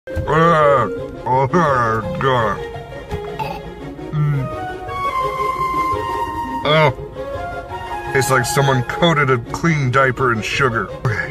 Oh, God. Oh. Tastes like someone coated a clean diaper in sugar. Okay.